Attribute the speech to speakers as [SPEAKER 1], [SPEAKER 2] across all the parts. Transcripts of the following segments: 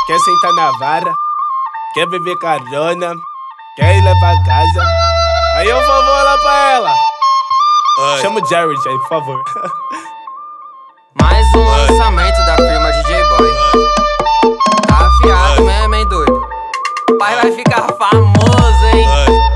[SPEAKER 1] quer sentar na vara, quer beber carona, quer ir lá pra casa. Aí eu vou lá pra ela. Chama o Jared aí, por favor.
[SPEAKER 2] Mais um lançamento da firma DJ Boy. Tá afiado mesmo, hein, doido? O pai vai ficar famoso, hein?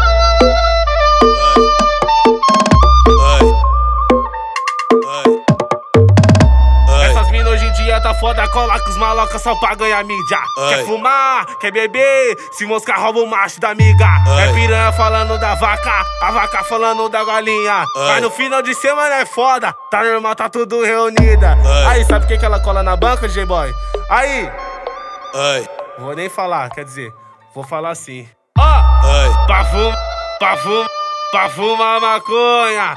[SPEAKER 1] Essas minas hoje em dia tá foda, cola com os malocas só pra ganhar mídia. Quer fumar, quer beber, se moscar rouba o macho da amiga. É piranha falando da vaca, a vaca falando da galinha. Mas no final de semana é foda, tá normal, tá tudo reunida. Aí, sabe quem que ela cola na banca, DJ-Boy? Aí, vou nem falar, quer dizer, vou falar assim. Pra fumar maconha,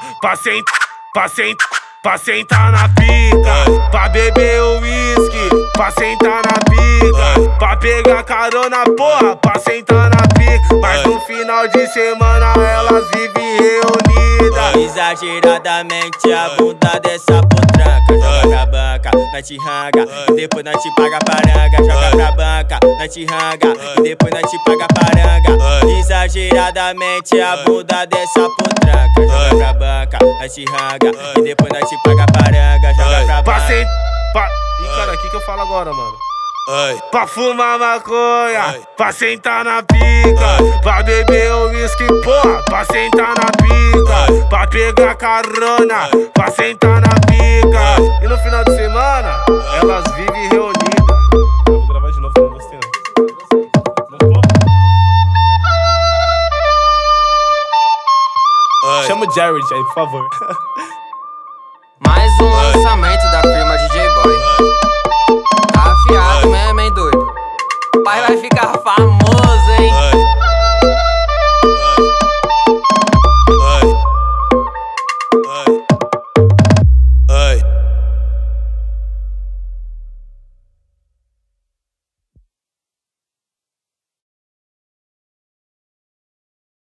[SPEAKER 1] pra sentar na pica, pra beber o uísque, pra sentar na pica, pra pegar carona, porra, pra sentar na pica. Mas no final de semana elas vivem reunidas.
[SPEAKER 3] Exageradamente a bunda dessa potranca. Joga pra banca, nós te ranga, e depois nós te paga paranga. Joga pra banca, nós te ranga, e depois nós te paga paranga. Exageradamente a bunda dessa potranca. Joga pra banca, nós te ranga, e depois nós te paga paranga. Joga pra banca.
[SPEAKER 1] Ih, cara, o que eu falo agora, mano? Pra fumar maconha, pra sentar na pica, pra beber o uísque, porra, pra sentar na pica, pra pegar carona, pra sentar na pica. E no final de semana, elas vivem reunidas. Eu vou gravar de novo, não gostei não. Chama o Jared aí, por favor.
[SPEAKER 2] Mais um lançamento da firma DJ Boy. Tá afiado mesmo, hein, doido? O pai vai ficar famoso, hein?